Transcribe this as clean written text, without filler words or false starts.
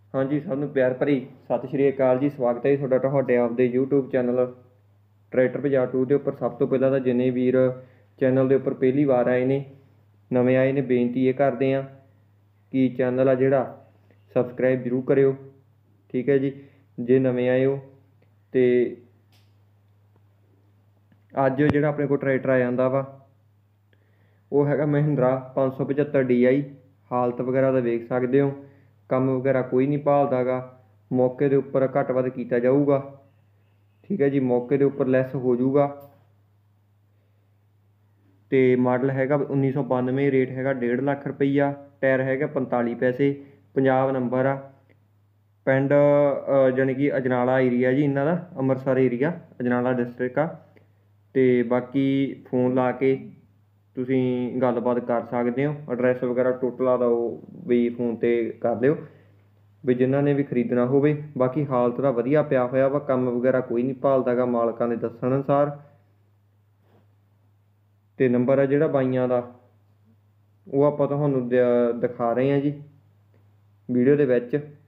हाँ जी, सब ਨੂੰ ਪਿਆਰ ਭਰੀ ਸਤਿ ਸ਼੍ਰੀ ਅਕਾਲ ਜੀ। ਸਵਾਗਤ ਹੈ ਜੀ ਤੁਹਾਡਾ ਤੁਹਾਡੇ ਆਪਦੇ YouTube ਚੈਨਲ ਟਰੈਕਟਰ ਬਾਜ਼ਾਰ 2 ਦੇ ਉੱਪਰ। ਸਭ ਤੋਂ ਪਹਿਲਾਂ ਤਾਂ ਜਿੰਨੇ ਵੀਰ ਚੈਨਲ ਦੇ ਉੱਪਰ ਪਹਿਲੀ ਵਾਰ ਆਏ ਨੇ, ਨਵੇਂ ਆਏ ਨੇ, ਬੇਨਤੀ ਇਹ ਕਰਦੇ ਹਾਂ ਕਿ ਚੈਨਲ ਆ ਜਿਹੜਾ ਸਬਸਕ੍ਰਾਈਬ ਜ਼ਰੂਰ ਕਰਿਓ, ਠੀਕ ਹੈ ਜੀ, ਜੇ ਨਵੇਂ ਆਏ ਹੋ। ਅਤੇ ਅੱਜ ਜਿਹੜਾ ਆਪਣੇ ਕੋਲ ਟਰੈਕਟਰ ਆ ਜਾਂਦਾ ਵਾ ਉਹ ਹੈਗਾ ਮਹਿੰਦਰਾ 575 DI। ਹਾਲਤ ਵਗੈਰਾ ਦਾ ਵੇਖ ਸਕਦੇ ਹੋ, ਕੰਮ ਵਗੈਰਾ ਕੋਈ ਨਹੀਂ ਭਾਲਦਾ ਗਾ। ਮੌਕੇ ਦੇ ਉੱਪਰ ਘੱਟ ਵੱਧ ਕੀਤਾ ਜਾਊਗਾ, ਠੀਕ ਹੈ ਜੀ, ਮੌਕੇ ਦੇ ਉੱਪਰ ਲੈਸ ਹੋ ਜਾਊਗਾ। ਅਤੇ ਮਾਡਲ ਹੈਗਾ 1992, ਰੇਟ ਹੈਗਾ 1.5 ਲੱਖ ਰੁਪਈਆ। ਟਾਇਰ ਹੈਗਾ 45 ਪੈਸੇ, ਪੰਜਾਬ ਨੰਬਰ ਆ। ਪਿੰਡ ਜਾਣੀ ਕਿ ਅਜਨਾਲਾ ਏਰੀਆ ਜੀ ਇਹਨਾਂ ਦਾ, ਅੰਮ੍ਰਿਤਸਰ ਏਰੀਆ, ਅਜਨਾਲਾ ਡਿਸਟ੍ਰਿਕਟ ਆ। ਅਤੇ ਬਾਕੀ ਫੋਨ ਲਾ ਕੇ ਤੁਸੀਂ ਗੱਲਬਾਤ ਕਰ ਸਕਦੇ ਹੋ। ਐਡਰੈਸ ਵਗੈਰਾ ਟੋਟਲ ਆਦਾ ਉਹ ਵੀ ਫੋਨ 'ਤੇ ਕਰ ਲਿਓ ਵੀ ਜਿਨ੍ਹਾਂ ਨੇ ਵੀ ਖਰੀਦਣਾ ਹੋਵੇ। ਬਾਕੀ ਹਾਲਤ ਦਾ ਵਧੀਆ ਪਿਆ ਹੋਇਆ ਵਾ, ਕੰਮ ਵਗੈਰਾ ਕੋਈ ਨਹੀਂ ਭਾਲਦਾ ਗਾ ਮਾਲਕਾਂ ਦੇ ਦੱਸਣ ਅਨੁਸਾਰ। ਅਤੇ ਨੰਬਰ ਆ ਜਿਹੜਾ ਬਾਈਆਂ ਦਾ ਉਹ ਆਪਾਂ ਤੁਹਾਨੂੰ ਦਿਖਾ ਰਹੇ ਹਾਂ ਜੀ ਵੀਡੀਓ ਦੇ ਵਿੱਚ।